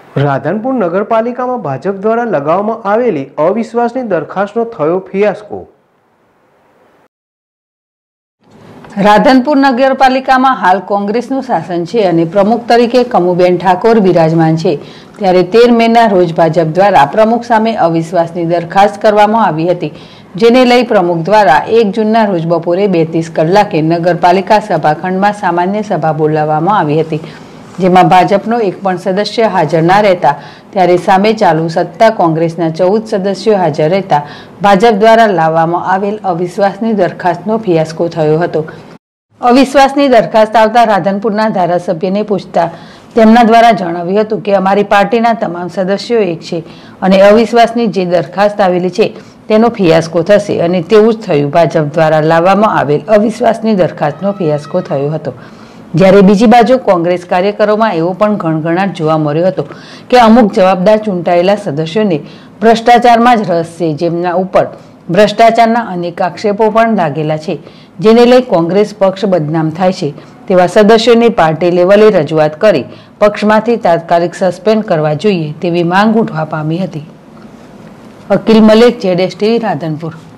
રાધનપુર નગરપાલિકામાં ભાજપ દ્વારા લગાવવામાં આવેલી અવિશ્વાસની દરખાસ્તનો થયો ફિયાસ્કો। રાધનપુર નગરપાલિકામાં હાલ કોંગ્રેસનું શાસન છે અને પ્રમુખ તરીકે કમુબેન ઠાકોર બિરાજમાન છે, ત્યારે 13 મેના રોજ ભાજપ દ્વારા પ્રમુખ સામે અવિશ્વાસની દરખાસ્ત કરવામાં આવી હતી, જેને લઈ પ્રમુખ દ્વારા 1 જૂનના રોજ બપોરે 32 કલાકે નગરપાલિકા સભાખંડમાં સામાન્ય સભા બોલાવવામાં આવી હતી, જેમાં ભાજપનો એક પણ સદસ્ય હાજર ના રહેતા ત્યારે સામે ચાલુ સત્તા કોંગ્રેસના 14 સદસ્યો હાજર રહેતા ભાજપ દ્વારા લાવવામાં આવેલ અવિશ્વાસની દરખાસ્તનો ફિયાસ્કો થયો હતો। અવિશ્વાસની દરખાસ્ત આવતા રાધનપુરના ધારાસભ્યને પૂછતા તેમના દ્વારા જણાવ્યું હતું કે અમારી પાર્ટીના તમામ સદસ્યો એક છે અને અવિશ્વાસની જે દરખાસ્ત આવેલી છે તેનો ફિયાસ્કો થશે અને તેવું જ થયું। ભાજપ દ્વારા લાવવામાં આવેલ અવિશ્વાસની દરખાસ્તનો ફિયાસ્કો થયો હતો, જ્યારે બીજી બાજુ કોંગ્રેસ કાર્યકરોમાં એવો પણ ગણગણાટ જોવા મળ્યો હતો કે અમુક જવાબદાર ચૂંટાયેલા સદસ્યોને ભ્રષ્ટાચારમાં જ રસ છે, જેમના ઉપર ભ્રષ્ટાચારના અનેક આક્ષેપો પણ લાગેલા છે, જેને લઈ કોંગ્રેસ પક્ષ બદનામ થાય છે તેવા સદસ્યોને પાર્ટી લેવલે રજૂઆત કરી પક્ષમાંથી તાત્કાલિક સસ્પેન્ડ કરવા જોઈએ તેવી માંગ ઉઠવા પામી હતી। અકિલ મલેક, ZSTV, રાધનપુર।